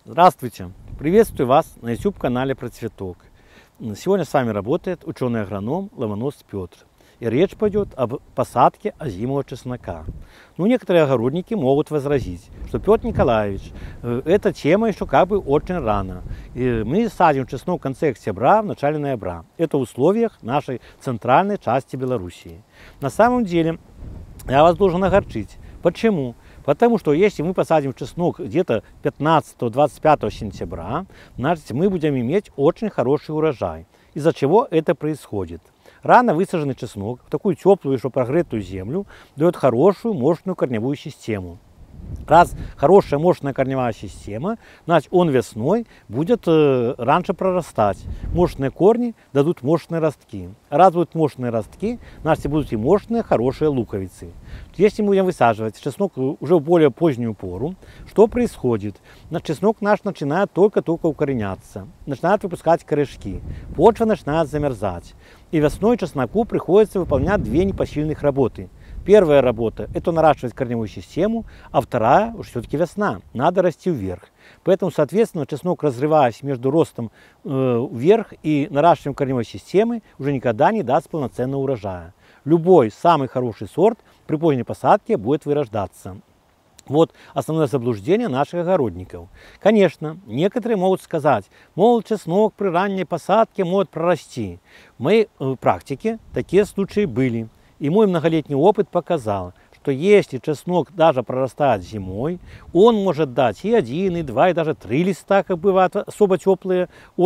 Здравствуйте! Приветствую вас на YouTube-канале Про Цветок. Сегодня с вами работает ученый-агроном Ломонос Петр. И речь пойдет об посадке озимого чеснока. Но некоторые огородники могут возразить, что Петр Николаевич, эта тема еще очень рано. И мы садим чеснок в конце октября, в начале ноября. Это в условиях нашей центральной части Белоруссии. На самом деле, я вас должен огорчить. Почему? Потому что если мы посадим чеснок где-то 15-25 сентября, значит, мы будем иметь очень хороший урожай. Из-за чего это происходит? Рано высаженный чеснок в такую теплую, еще прогретую землю дает хорошую, мощную корневую систему. Раз хорошая, мощная корневая система, значит, он весной будет раньше прорастать. Мощные корни дадут мощные ростки. Раз будут мощные ростки, значит, будут и мощные, хорошие луковицы. Если мы будем высаживать чеснок уже в более позднюю пору, что происходит? Чеснок наш начинает только-только укореняться, начинает выпускать корешки, почва начинает замерзать. И весной чесноку приходится выполнять две непосильных работы. Первая работа – это наращивать корневую систему, а вторая – уж все-таки весна, надо расти вверх. Поэтому, соответственно, чеснок, разрываясь между ростом вверх и наращиванием корневой системы, уже никогда не даст полноценного урожая. Любой самый хороший сорт при поздней посадке будет вырождаться. Вот основное заблуждение наших огородников. Конечно, некоторые могут сказать, мол, чеснок при ранней посадке может прорасти. В моей практике такие случаи были. И мой многолетний опыт показал, что если чеснок даже прорастает зимой, он может дать и 1, и 2, и даже 3 листа, как бывает особо теплая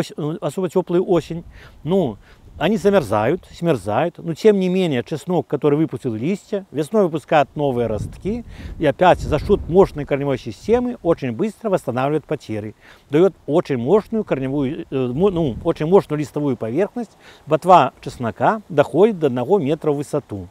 осень. Ну, они замерзают, смерзают, но тем не менее чеснок, который выпустил листья, весной выпускает новые ростки и опять за счет мощной корневой системы очень быстро восстанавливает потери. Дает очень мощную очень мощную листовую поверхность. Ботва чеснока доходит до 1 метра в высоту.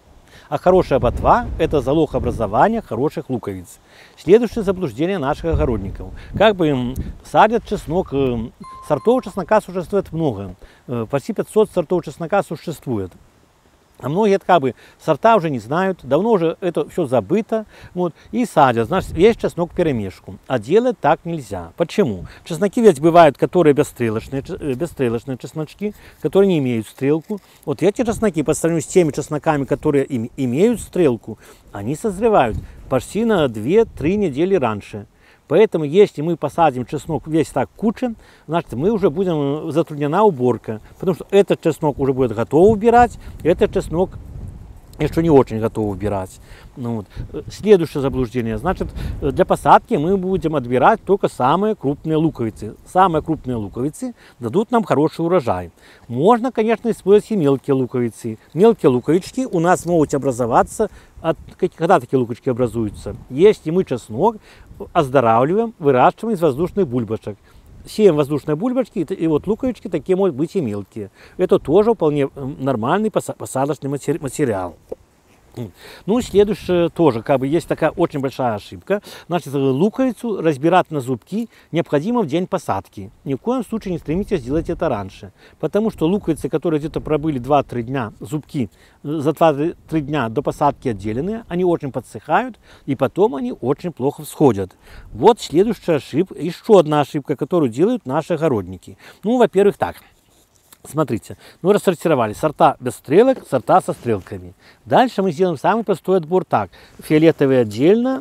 А хорошая ботва – это залог образования хороших луковиц. Следующее заблуждение наших огородников. Как бы садят чеснок, сортов чеснока существует много. Почти 500 сортов чеснока существует. А многие сорта уже не знают, давно уже это все забыто, вот, и садят. Значит, есть чеснок перемешку. А делать так нельзя. Почему? Чесноки ведь бывают, которые бесстрелочные чесночки, которые не имеют стрелку. Вот эти чесноки, по сравнению с теми чесноками, которые имеют стрелку, они созревают почти на 2-3 недели раньше. Поэтому, если мы посадим чеснок весь так куча, значит, мы уже будем затруднена уборка. Потому что этот чеснок уже будет готов убирать, этот чеснок еще не очень готов убирать. Ну, вот. Следующее заблуждение. Значит, для посадки мы будем отбирать только самые крупные луковицы. Самые крупные луковицы дадут нам хороший урожай. Можно, конечно, использовать и мелкие луковицы. Мелкие луковички у нас могут образоваться. Когда такие луковички образуются? Если мы чеснок оздоравливаем, выращиваем из воздушных бульбочек. Сеем воздушные бульбочки, и вот луковички такие могут быть и мелкие. Это тоже вполне нормальный посадочный материал. Ну и следующее тоже, есть такая очень большая ошибка. Значит, луковицу разбирать на зубки необходимо в день посадки. Ни в коем случае не стремитесь сделать это раньше. Потому что луковицы, которые где-то пробыли 2-3 дня, зубки за 2-3 дня до посадки отделенные, они очень подсыхают, и потом они очень плохо всходят. Вот следующая ошибка, еще одна ошибка, которую делают наши огородники. Ну, во-первых, так. Смотрите, мы рассортировали сорта без стрелок, сорта со стрелками. Дальше мы сделаем самый простой отбор так. Фиолетовые отдельно,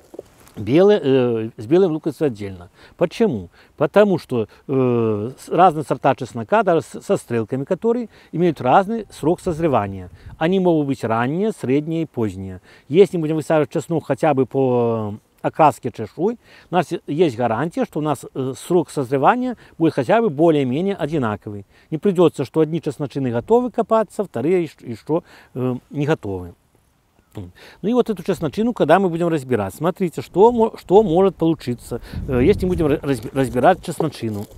с белым луковицей отдельно. Почему? Потому что разные сорта чеснока, даже со стрелками, которые имеют разный срок созревания. Они могут быть ранние, средние и поздние. Если мы будем высаживать чеснок хотя бы по окраске чешуй, у нас есть гарантия, что у нас срок созревания будет хотя бы более-менее одинаковый. Не придется, что одни чесночины готовы копаться, вторые еще не готовы. Ну и вот эту чесночину, когда мы будем разбирать, смотрите, что может получиться, если мы будем разбирать чесночину.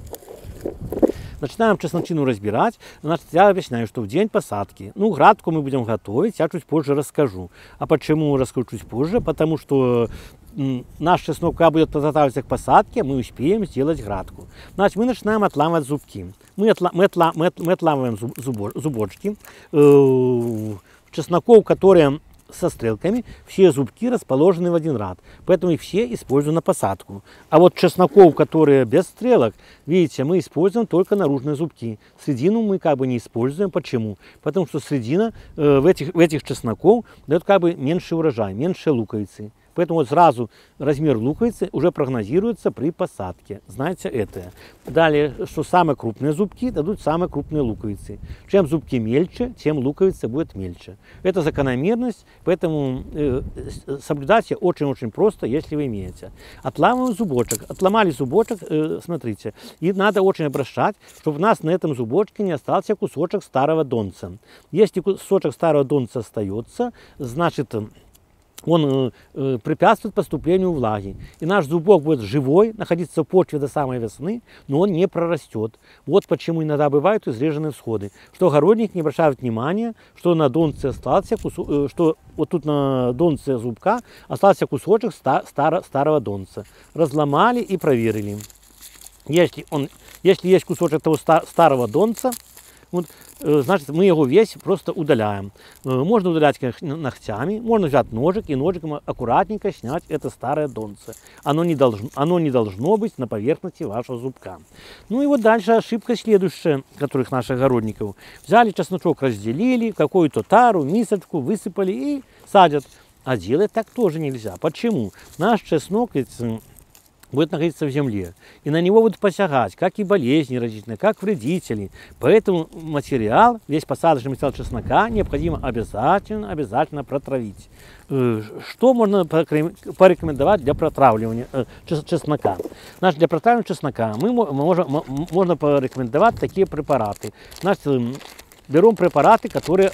Начинаем чесночину разбирать. Значит, я объясняю, что в день посадки, градку мы будем готовить, я чуть позже расскажу. А почему расскажу чуть позже? Потому что наш чеснок, когда будет подготавливаться к посадке, мы успеем сделать градку. Значит, мы начинаем отламывать зубки. Мы отламываем зубочки. Чесноков, которые со стрелками, все зубки расположены в один ряд, поэтому их все использую на посадку. А вот чесноков, которые без стрелок, видите, мы используем только наружные зубки. Средину мы как бы не используем. Почему? Потому что средина в этих чесноков дает как бы меньший урожай, меньше луковицы. Поэтому вот сразу размер луковицы уже прогнозируется при посадке. Знаете это. Далее, что самые крупные зубки дадут самые крупные луковицы. Чем зубки мельче, тем луковица будет мельче. Это закономерность, поэтому соблюдать очень-очень просто, если вы имеете. Отламываем зубочек. Отломали зубочек, смотрите. И надо очень обращать, чтобы у нас на этом зубочке не остался кусочек старого донца. Если кусочек старого донца остается, значит, он препятствует поступлению влаги. И наш зубок будет живой, находиться в почве до самой весны, но он не прорастет. Вот почему иногда бывают изреженные всходы. Что огородник не обращает внимания, что на донце остался что вот тут на донце зубка остался кусочек старого донца. Разломали и проверили. Если есть кусочек того старого донца, вот, значит, мы его весь просто удаляем. Можно удалять, конечно, ногтями, можно взять ножик и ножиком аккуратненько снять это старое донце. Оно не должно быть на поверхности вашего зубка. Ну и вот дальше ошибка следующая, которых наших огородников. Взяли чесночок, разделили, какую-то тару, мисочку, высыпали и садят. А делать так тоже нельзя. Почему? Наш чеснок будет находиться в земле, и на него будут посягать как и болезни различные, как вредители. Поэтому материал, весь посадочный материал чеснока необходимо обязательно протравить. Что можно порекомендовать для протравливания чеснока? Значит, для протравливания чеснока можно порекомендовать такие препараты. Значит, берем препараты, которые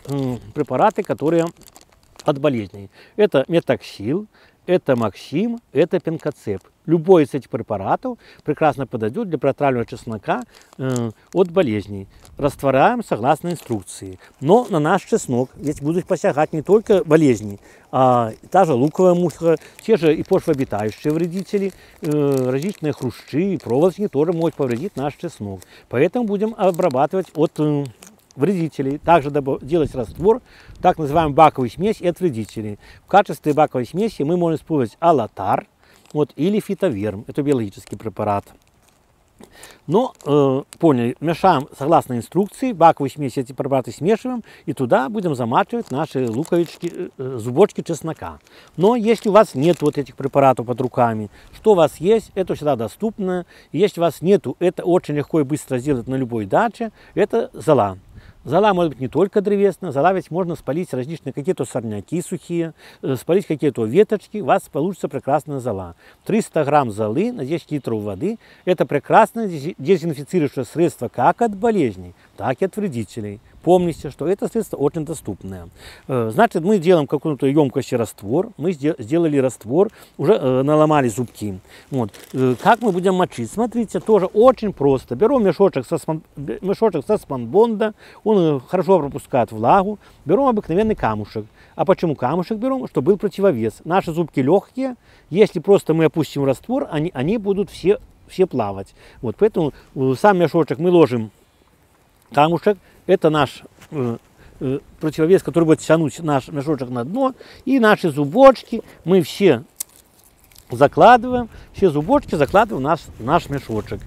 от болезней. Это метоксил, это Максим, это Пенкоцеп. Любой из этих препаратов прекрасно подойдет для протравливания чеснока от болезней. Растворяем согласно инструкции. Но на наш чеснок ведь будут посягать не только болезни, а та же луковая муха, те же и почвообитающие вредители, различные хрущи и проволочки тоже могут повредить наш чеснок. Поэтому будем обрабатывать от вредителей. Также делать раствор, так называемую баковую смесь от вредителей. В качестве баковой смеси мы можем использовать аллатар или фитоверм. Это биологический препарат. Но, поняли, мешаем согласно инструкции, баковую смесь эти препараты смешиваем и туда будем замачивать наши луковички, зубочки чеснока. Но если у вас нет вот этих препаратов под руками, что у вас есть, это всегда доступно. И если у вас нету, это очень легко и быстро сделать на любой даче, это зола. Зола может быть не только древесная, зола ведь можно спалить различные какие-то сорняки сухие, спалить какие-то веточки, у вас получится прекрасная зола. 300 грамм золы на 10 литров воды – это прекрасное дезинфицирующее средство как от болезней, так и от вредителей. Помните, что это средство очень доступное. Значит, мы делаем какую-то емкость раствор. Мы сделали раствор, уже наломали зубки. Вот. Как мы будем мочить? Смотрите, тоже очень просто. Берем мешочек со спанбонда, он хорошо пропускает влагу. Берем обыкновенный камушек. А почему камушек берем? Чтобы был противовес. Наши зубки легкие. Если просто мы опустим раствор, они будут все плавать. Вот. Поэтому сам мешочек мы ложим камушек. Это наш противовес, который будет тянуть наш мешочек на дно. И наши зубочки мы все закладываем, все зубочки закладываем в наш мешочек.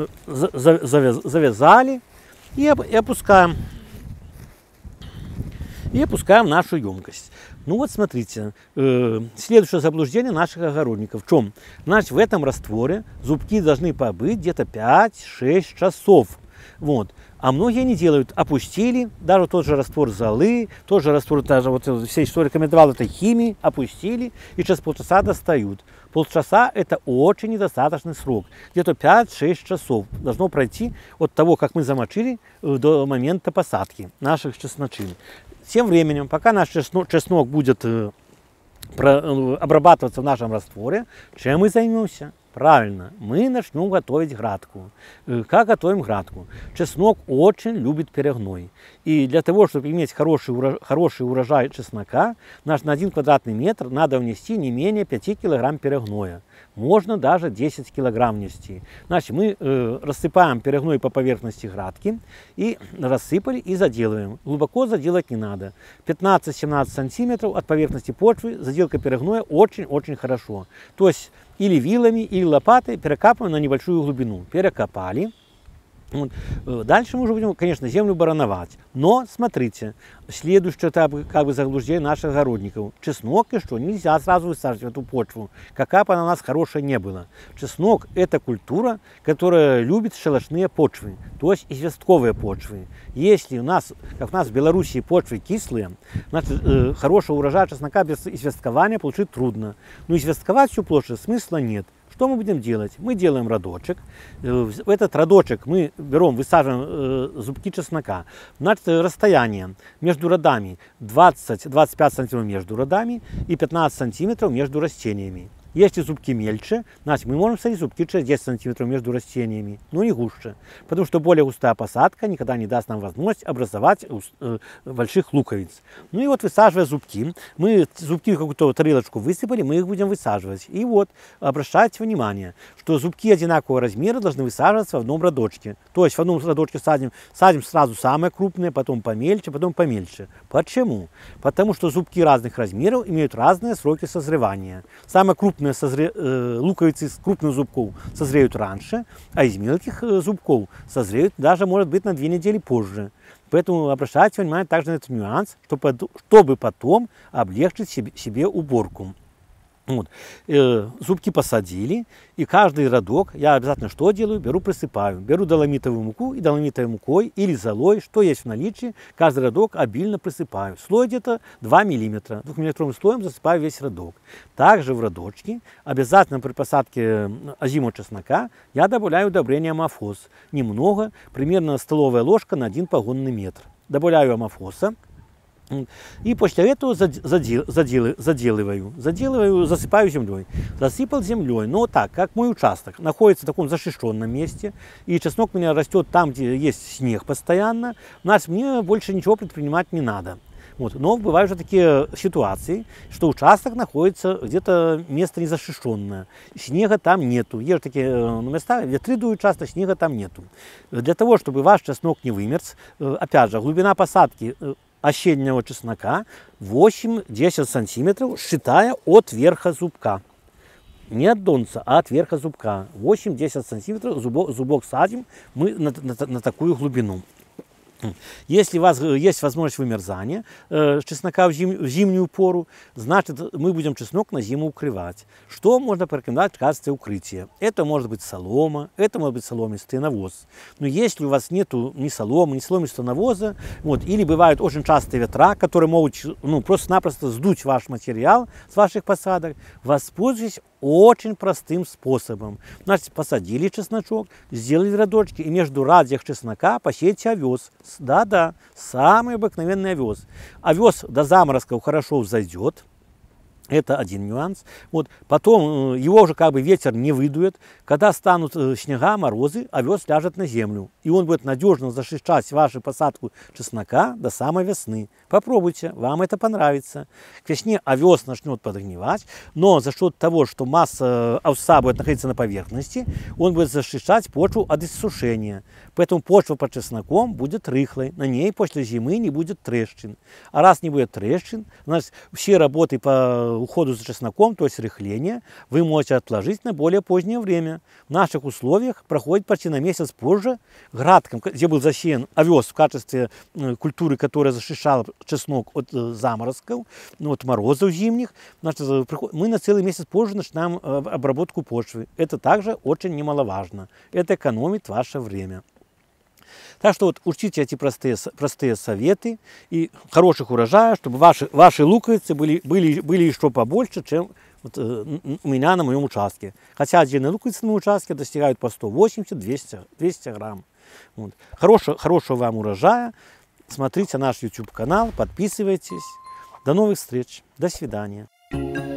Завязали и опускаем. И опускаем нашу емкость. Ну вот смотрите, следующее заблуждение наших огородников. В чем? Значит, в этом растворе зубки должны побыть где-то 5-6 часов. Вот. А многие не делают, опустили, даже тот же раствор золы, тот же раствор, даже вот все, что рекомендовал этой химии, опустили и через полчаса достают. Полчаса – это очень недостаточный срок. Где-то 5-6 часов должно пройти от того, как мы замочили, до момента посадки наших чесночин. Тем временем, пока наш чеснок будет обрабатываться в нашем растворе, чем мы займемся? Правильно, мы начнем готовить грядку. Как готовим грядку? Чеснок очень любит перегной. И для того, чтобы иметь хороший урожай чеснока, на 1 квадратный метр надо внести не менее 5 килограмм перегноя. Можно даже 10 килограмм внести. Значит, мы рассыпаем перегной по поверхности грядки и рассыпали и заделываем. Глубоко заделать не надо. 15-17 сантиметров от поверхности почвы заделка перегноя очень-очень хорошо. То есть или вилами, или лопатой перекапываем на небольшую глубину. Перекопали. Вот. Дальше мы уже будем, конечно, землю барановать. Но, смотрите, следующее этап заблуждение наших огородников. Чеснок, и что, нельзя сразу высаживать в эту почву, какая бы она у нас хорошая не была. Чеснок – это культура, которая любит шелушные почвы, то есть известковые почвы. Если у нас, как у нас в Беларуси, почвы кислые, значит, хорошего урожая чеснока без известкования получить трудно. Но известковать всю площадь смысла нет. Что мы будем делать? Мы делаем родочек. В этот родочек мы берем, высаживаем зубки чеснока. Значит, расстояние между родами 20-25 сантиметров между родами и 15 сантиметров между растениями. Если зубки мельче, значит, мы можем садить зубки через 10 сантиметров между растениями, но не гуще. Потому что более густая посадка никогда не даст нам возможность образовать больших луковиц. Ну и вот, высаживая зубки, мы зубки в какую-то тарелочку высыпали, мы их будем высаживать. И вот, обращайте внимание, что зубки одинакового размера должны высаживаться в одном родочке. То есть в одном родочке садим сразу самые крупные, потом помельче, потом помельче. Почему? Потому что зубки разных размеров имеют разные сроки созревания. Самые крупные луковицы из крупных зубков созреют раньше, а из мелких зубков созреют даже, может быть, на 2 недели позже. Поэтому обращайте внимание также на этот нюанс, чтобы потом облегчить себе уборку. Вот. Зубки посадили, и каждый родок я обязательно что делаю? Присыпаю. Беру доломитовую муку, и доломитовой мукой или золой, что есть в наличии, каждый родок обильно присыпаю. Слой где-то 2 мм. 2-миллиметровым слоем засыпаю весь родок. Также в родочки обязательно при посадке озимого чеснока я добавляю удобрение амофос. Немного, примерно столовая ложка на 1 погонный метр. Добавляю амофоса. И после этого заделываю, засыпаю землей. Засыпал землей, но так, как мой участок находится в таком защищенном месте, и чеснок у меня растет там, где есть снег постоянно, мне больше ничего предпринимать не надо. Вот. Но бывают же такие ситуации, что участок находится где-то место незащищенное, снега там нету. Есть такие места, ветры дуют часто, снега там нету. Для того, чтобы ваш чеснок не вымерз, опять же, глубина посадки осеннего чеснока 8-10 сантиметров, считая от верха зубка. Не от донца, а от верха зубка. 8-10 сантиметров зубок садим мы на такую глубину. Если у вас есть возможность вымерзания чеснока в зимнюю пору, значит, мы будем чеснок на зиму укрывать. Что можно порекомендовать в качестве укрытия? Это может быть солома, это может быть соломистый навоз. Но если у вас нету ни соломы, ни соломистого навоза, или бывают очень частые ветра, которые могут просто-напросто сдуть ваш материал с ваших посадок, воспользуйтесь очень простым способом. Значит, посадили чесночок, сделали рядочки, и между радьях чеснока посеять овес. Да-да, самый обыкновенный овес. Овес до заморозков хорошо взойдет. Это один нюанс. Потом его уже ветер не выдует. Когда станут снега, морозы, овес ляжет на землю. И он будет надежно защищать вашу посадку чеснока до самой весны. Попробуйте, вам это понравится. К весне овес начнет подгнивать, но за счет того, что масса овса будет находиться на поверхности, он будет защищать почву от иссушения. Поэтому почва под чесноком будет рыхлой, на ней после зимы не будет трещин. А раз не будет трещин, значит, все работы по уходу за чесноком, то есть рыхление, вы можете отложить на более позднее время. В наших условиях проходит почти на месяц позже. Градкам, где был засеян овес в качестве культуры, которая защищала чеснок от заморозков, от морозов зимних, значит, мы на целый месяц позже начинаем обработку почвы. Это также очень немаловажно. Это экономит ваше время. Так что учтите эти простые советы и хороших урожаев, чтобы ваши луковицы были еще побольше, чем у меня на моем участке. Хотя отдельные луковицы на моем участке достигают по 180-200 грамм. Хорошего вам урожая. Смотрите наш YouTube канал, подписывайтесь. До новых встреч. До свидания.